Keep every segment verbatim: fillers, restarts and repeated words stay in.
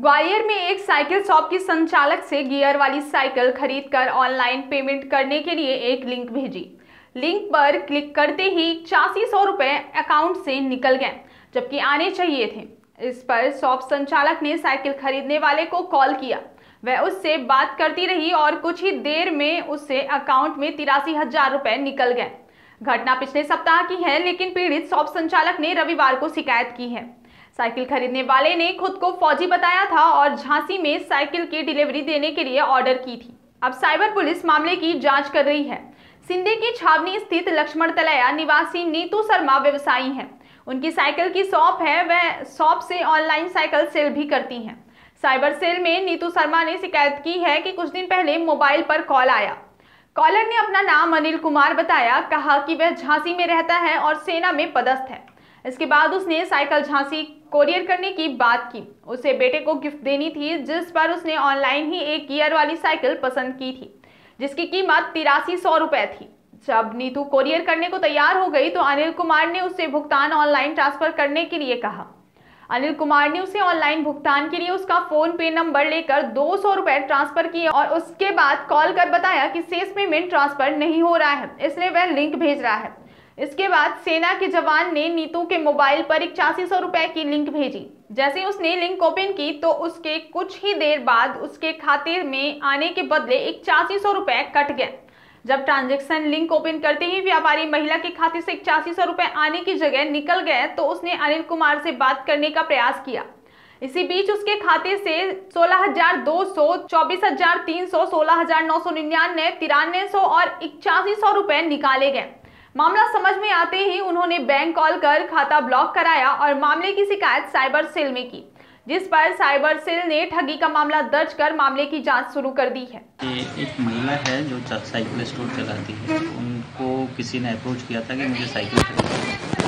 ग्वालियर में एक cycle shop की संचालक से गियर वाली साइकिल खरीदकर ऑनलाइन पेमेंट करने के लिए एक लिंक भेजी। लिंक पर क्लिक करते ही इक्यासी सौ रुपए अकाउंट से निकल गए, जबकि आने चाहिए थे। इस पर शॉप संचालक ने साइकिल खरीदने वाले को कॉल किया। वह उससे बात करती रही और कुछ ही देर में उससे अकाउंट में तिरासी हजार रुपए निकल गए। घटना पिछले सप्ताह की है, लेकिन पीड़ित शॉप संचालक ने रविवार को शिकायत की है। साइकिल खरीदने वाले ने खुद को फौजी बताया था और झांसी में साइकिल की डिलीवरी देने के लिए ऑर्डर की थी। अब साइबर पुलिस मामले की जांच कर रही है। सिंधे की छावनी स्थित लक्ष्मण तलैया निवासी नीतू शर्मा व्यवसायी हैं। उनकी साइकिल की शॉप है। वह शॉप से ऑनलाइन साइकिल सेल भी करती हैं। साइबर सेल में नीतू शर्मा ने शिकायत की है कि कुछ दिन पहले मोबाइल पर कॉल आया। कॉलर ने अपना नाम अनिल कुमार बताया, कहा कि वह झांसी में रहता है और सेना में पदस्थ है। इसके बाद उसने साइकिल झांसी कोरियर करने की बात की। उसे बेटे को गिफ्ट देनी थी, जिस पर उसने ऑनलाइन ही एक गियर वाली साइकिल पसंद की थी, जिसकी कीमत तिरासी सौ रुपए थी। जब नीतू कोरियर करने को तैयार हो गई तो अनिल कुमार ने उससे भुगतान ऑनलाइन ट्रांसफर करने के लिए कहा। अनिल कुमार ने उसे ऑनलाइन भुगतान के लिए उसका फोन पे नंबर लेकर दो सौ रुपए ट्रांसफर किए और उसके बाद कॉल कर बताया कि शेष पेमेंट ट्रांसफर नहीं हो रहा है, इसलिए वह लिंक भेज रहा है। इसके बाद सेना के जवान ने नीतू के मोबाइल पर इक्यासी सौ रुपए की लिंक भेजी। जैसे उसने लिंक ओपन की तो उसके कुछ ही देर बाद उसके खाते में आने के बदले इक्यासी सौ रुपए कट गए। जब ट्रांजैक्शन लिंक ओपन करते ही व्यापारी महिला के खाते से इक्यासी सौ रुपए आने की जगह निकल गए तो उसने अनिल कुमार से बात करने का प्रयास किया। इसी बीच उसके खाते से सोलह हजार दो सौ, चौबीस हजार तीन सौ, सोलह हजार नौ सौ निन्यानवे, तिरानवे सौ और इक्यासी सौ रुपए निकाले गए। मामला समझ में आते ही उन्होंने बैंक कॉल कर खाता ब्लॉक कराया और मामले की शिकायत साइबर सेल में की, जिस पर साइबर सेल ने ठगी का मामला दर्ज कर मामले की जांच शुरू कर दी है। एक महिला है जो साइकिल स्टोर चलाती है। उनको किसी ने अप्रोच किया था कि मुझे साइकिल खरीदनी है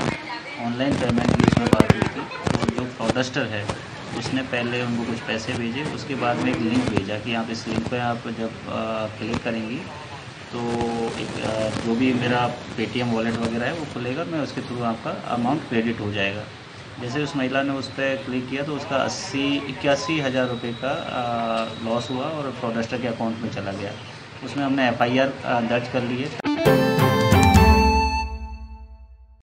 और ऑनलाइन पेमेंट की उसमें बात हुई थी। और जो फ्रॉडस्टर है उसने पहले उनको कुछ पैसे भेजे, उसके बाद में एक लिंक भेजा कि आप इस लिंक पर आप जब क्लिक करेंगी तो एक जो भी मेरा पेटीएम वॉलेट वगैरह है वो खुलेगा, मैं उसके थ्रू आपका अमाउंट क्रेडिट हो जाएगा। जैसे उस महिला ने उस पर क्लिक किया तो उसका अस्सी इक्यासी हज़ार रुपये का लॉस हुआ और फ्रॉडस्टर के अकाउंट में चला गया। उसमें हमने एफआईआर दर्ज कर ली है।